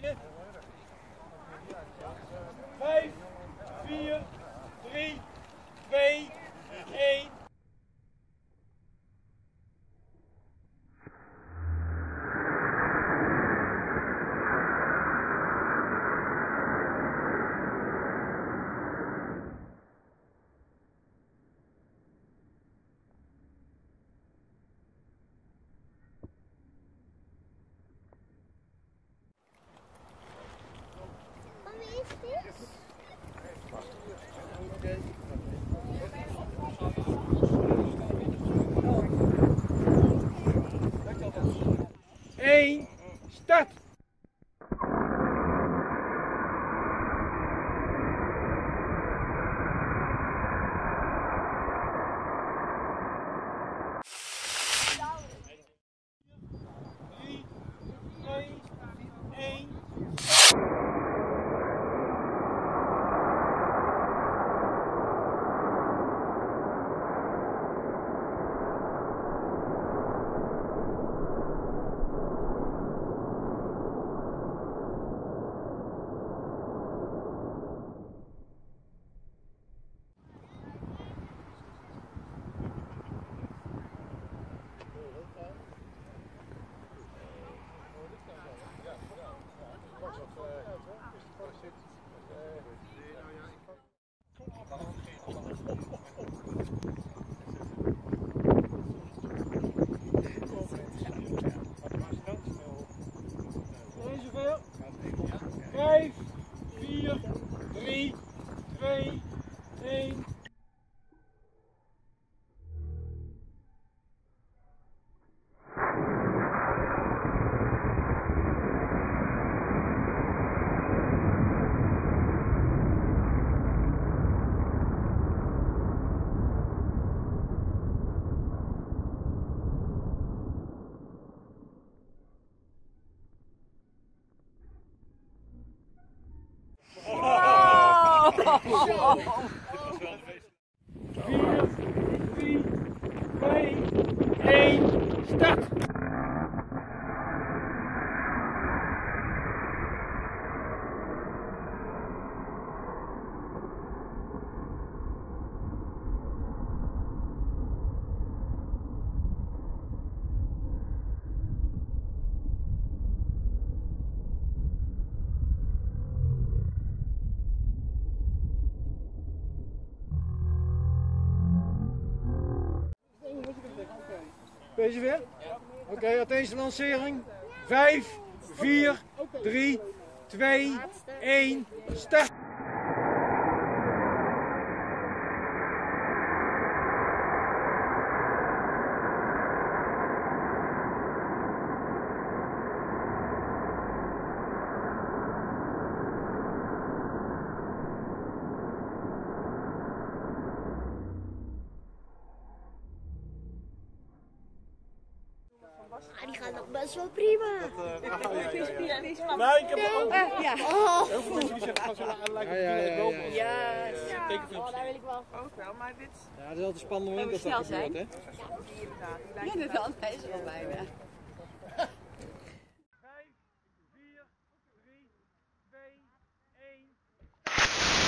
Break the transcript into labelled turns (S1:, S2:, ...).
S1: 5, 4, 3, 2, 1. Eén, start! Zoveel? 5, 4, 3, 2, 1. Vier, 3, 2, 1, start! Ben je zover? Oké, attentie lancering. 5, 4, 3, 2, 1, start!
S2: Die gaat nog best wel prima.
S1: Nee, ik heb het ook.
S2: Ja.
S1: Heel veel mensen die zeggen van zullen lijken op de
S2: Ja.
S1: tekenfilms.
S2: Daar wil ik wel.
S3: Ook wel, maar dit
S4: Ja, het is altijd spannend moment dat dat gebeurt, hè?
S3: inderdaad. Die lijkt
S2: Inderdaad, hij is er al bijna.
S1: 5, 4, 3, 2, 1.